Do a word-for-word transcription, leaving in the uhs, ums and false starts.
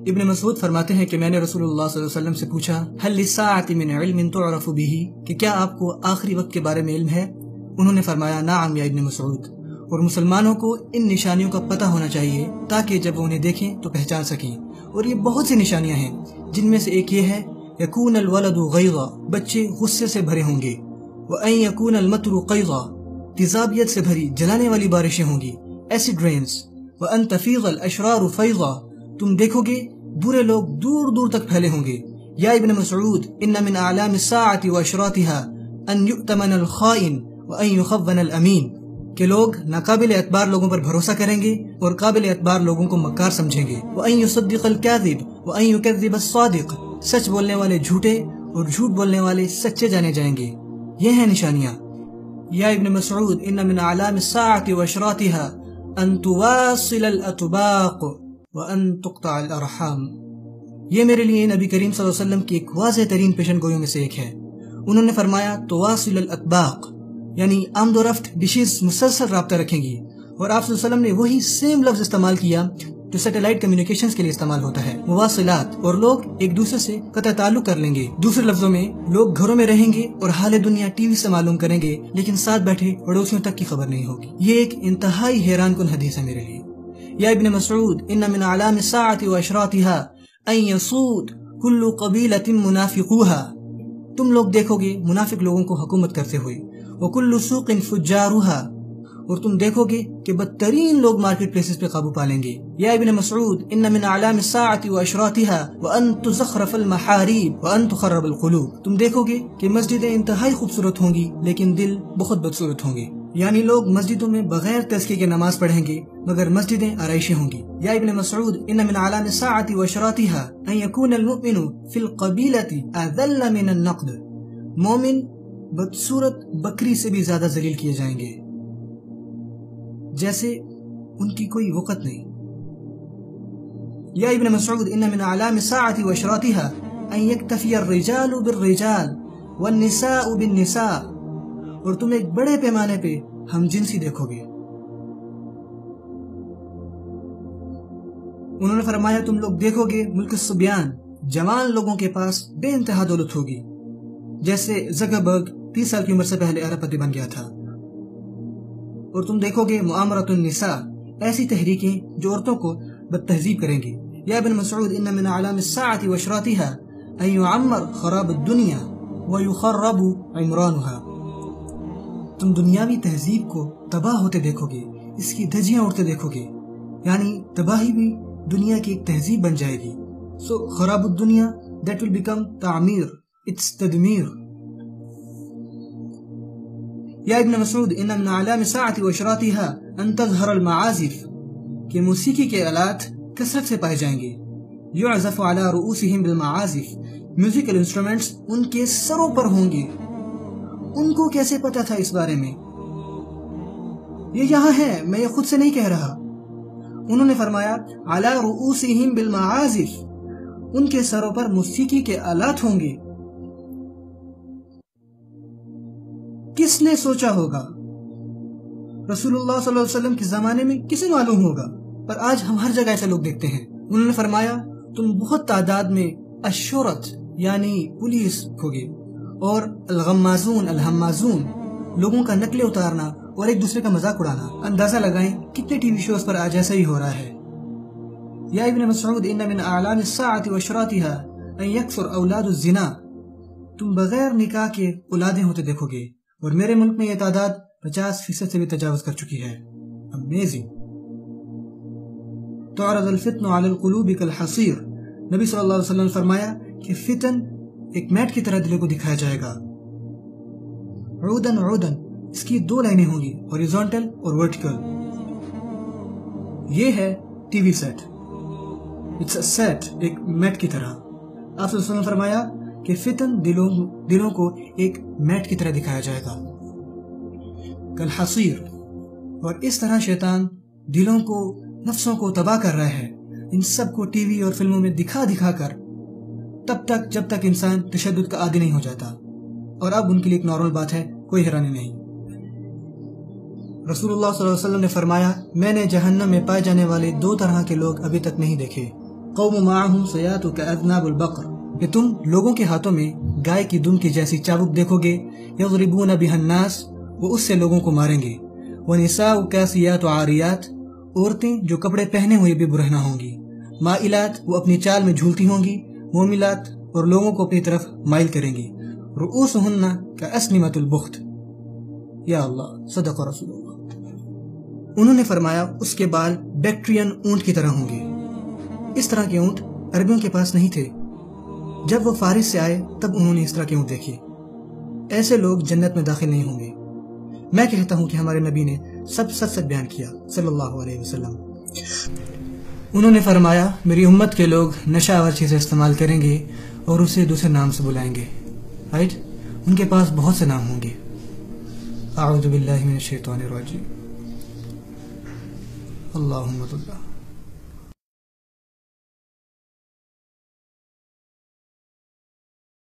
ابن مسعود فرماتے ہیں کہ میں نے رسول اللہ صلی اللہ علیہ وسلم سے پوچھا هل للساعة من علم تعرف به کہ کیا آپ کو آخری وقت کے بارے میں علم ہے؟ انہوں نے فرمایا نعم یا ابن مسعود، اور مسلمانوں کو ان نشانیوں کا پتہ ہونا چاہیے تاکہ جب وہ انہیں دیکھیں تو پہچان سکیں، اور یہ بہت سی نشانیاں ہیں جن میں سے ایک یہ ہے یکون الولد غیظا، بچے غصے سے بھرے ہوں گے، وان یکون المطر قیظا، تیزابیت سے بھری جلانے والی بارشیں ہوں گی، ایسڈ رینز، وان تفیض الاشرار فیضا، تم دیکھو گے برے لوگ دور دور تک پھیلے ہوں گے، یا ابن مسعود ان من اعلام الساعة واشراطها ان یؤتمن الخائن وان یخون الامین، کہ لوگ ناقابل اعتبار لوگوں پر بھروسہ کریں گے اور قابل اعتبار لوگوں کو مکار سمجھیں گے، وان یصدق الکاذب وان یکذب الصادق، سچ بولنے والے جھوٹے اور جھوٹ بولنے والے سچے جانے جائیں گے۔ یہ ہیں نشانیاں۔ یا ابن مسعود ان من اعلام الساعة واشراطها ان تواصل الاطباق وان تقطع الارحام، یہ میرے لیے نبی کریم صلی اللہ علیہ وسلم کی ایک واضح ترین پیشن گوئیوں میں سے ایک ہے۔ انہوں نے فرمایا تواصل الاطباق یعنی آمد و رفت ڈشز مسلسل رابطہ رکھیں گی، اور آپ صلی اللہ علیہ وسلم نے وہی سیم لفظ استعمال کیا جو سیٹلائٹ کمیونیکیشنز کے لیے استعمال ہوتا ہے، مواصلات، اور لوگ ایک دوسرے سے قطع تعلق کر لیں گے۔ دوسرے لفظوں میں لوگ گھروں میں رہیں گے اور حال دنیا ٹی وی سے معلوم کریں گے، لیکن ساتھ بیٹھے پڑوسیوں تک کی خبر نہیں ہوگی۔ یہ ایک انتہائی حیران کن حدیث ہے میرے لیے۔ یا ابن مسعود ان من اعلام الساعة واشراطها ان يسود كل قبيلة منافقوها، تم لوگ دیکھو گے منافق لوگوں کو حکومت کرتے ہوئے، وكل سوق فجارها، اور تم دیکھو گے کہ بدترین لوگ مارکیٹ پلیسز پہ قابو پالیں گے۔ یا ابن مسعود ان من اعلام الساعة واشراطها وان تزخرف المحاريب وان تخرب القلوب، تم دیکھو گے کہ مسجدیں انتہائی خوبصورت ہوں گی لیکن دل بہت بدصورت ہوں گے، یعنی لوگ مسجدوں میں بغیر تزکیے کے نماز پڑھیں گے مگر مسجدیں آرائشیں ہوں گی۔ یا ابن مسعود ان من اعلام الساعة واشراطها ان يكون المؤمن في القبيلة اذل من النقد، مومن بدصورت بکری سے بھی زیادہ ذلیل کیے جائیں گے، جیسے ان کی کوئی وقت نہیں۔ یا ابن مسعود ان من اعلام الساعة واشراطها ان يكتفي الرجال بالرجال والنساء بالنساء، اور تم ایک بڑے پیمانے پہ ہم جنسی دیکھو گے۔ انہوں نے فرمایا تم لوگ دیکھو گے ملک الصبیان، جوان لوگوں کے پاس بے انتہا دولت ہوگی، جیسے زکربرگ تیس سال کی عمر سے پہلے ارب پتی بن گیا تھا۔ اور تم دیکھو گے معامرۃ النساء، ایسی تحریکیں جو عورتوں کو بد تہذیب کریں گی۔ یا ابن مسعود ان من اعلام الساعة واشراطها ان يعمر خراب الدنيا ويخرب عمرانها، تم دنیاوی تہذیب کو تباہ ہوتے دیکھو گے، اس کی دھجیاں اڑتے دیکھو گے، یعنی تباہی بھی دنیا کی ایک تہذیب بن جائے گی۔ سو خراب الدنیا that will become تعمیر، it's تدمیر۔ یا ابن مسعود ان من اعلام الساعة واشراطها ان تظہر المعازف، کہ موسیقی کے آلات کثرت سے پائے جائیں گے، یعزف على رؤوسهم بالمعازف، میوزیکل انسٹرومنٹس ان کے سروں پر ہوں گے۔ ان کو کیسے پتا تھا اس بارے میں؟ یہ یہاں ہے، میں یہ خود سے نہیں کہہ رہا۔ انہوں نے فرمایا علی رؤوسہم بالمعازف، ان کے سروں پر موسیقی کے آلات ہوں گے۔ کس نے سوچا ہوگا؟ رسول اللہ صلی اللہ علیہ وسلم کے زمانے میں کسے معلوم ہوگا؟ پر آج ہم ہر جگہ ایسے لوگ دیکھتے ہیں۔ انہوں نے فرمایا تم بہت تعداد میں الشرط یعنی پولیس ہوگے، اور الغمازون الحمازون لوگوں کا نقلیں اتارنا اور ایک دوسرے کا مذاق اڑانا۔ اندازہ لگائیں کتنے ٹی وی شوز پر آج ایسا ہی ہو رہا ہے۔ یا ابن مسعود ان من اعلام الساعة واشراطها ان يكثر اولاد الزنا، تم بغیر نکاح کے اولادیں ہوتے دیکھو گے، اور میرے ملک میں یہ تعداد پچاس فیصد سے بھی تجاوز کر چکی ہے۔ امیزنگ۔ تعرض الفتن علی القلوب کالحصیر، نبی صلی اللہ علیہ وسلم نے فرمایا کہ فتن ایک میٹ کی طرح دلوں کو دکھایا جائے گا۔ عودن عودن، اس کی دو لائنیں ہوں گی، ہاریزونٹل اور ورٹیکل۔ یہ ہے T V set, it's a set, ایک میٹ کی طرح۔ آپ صلی اللہ علیہ وسلم نے فرمایا کہ فتن دلوں دلوں کو ایک میٹ کی طرح دکھایا جائے گا، کالحصیر۔ اور اس طرح شیطان دلوں کو، نفسوں کو تباہ کر رہا ہے، ان سب کو ٹی وی اور فلموں میں دکھا دکھا کر، تب تک جب تک انسان تشدد کا عادی نہیں ہو جاتا، اور اب ان کے لیے ایک نارمل بات ہے، کوئی حیرانی نہیں۔ رسول اللہ صلی اللہ علیہ وسلم نے فرمایا میں نے جہنم میں پائے جانے والے دو طرح کے لوگ ابھی تک نہیں دیکھے، قوم معہم سیات کاذناب البقر، کہ تم لوگوں کے ہاتھوں میں گائے کی دم کی جیسی چابک دیکھو گے، یضربون بها الناس، وہ اس سے لوگوں کو ماریں گے، ونساء کاسیات عاریات، عورتیں جو کپڑے پہنے ہوئے بھی برہنہ ہوں گی، مائلات، وہ اپنی چال میں جھولتی ہوں گی، موملات، اور لوگوں کو اپنی طرف مائل کریں گی، رؤوسہن کاسنمۃ البخت۔ یا اللہ، صدق رسول اللہ۔ انہوں نے فرمایا اس کے بال بیکٹرین اونٹ کی طرح ہوں گے۔ اس طرح کے اونٹ عربیوں کے پاس نہیں تھے۔ جب وہ فارس سے آئے تب انہوں نے اس طرح کے اونٹ دیکھے۔ ایسے لوگ جنت میں داخل نہیں ہوں گے۔ میں کہتا ہوں کہ ہمارے نبی نے سب سچ سچ بیان کیا صلی اللہ علیہ وسلم۔ انہوں نے فرمایا میری امت کے لوگ نشہ آور چیزیں استعمال کریں گے اور اسے دوسرے نام سے بلائیں گے، رائٹ؟ ان کے پاس بہت سے نام ہوں گے۔ اعوذ باللہ من الشیطان الرجیم۔ اللہم صل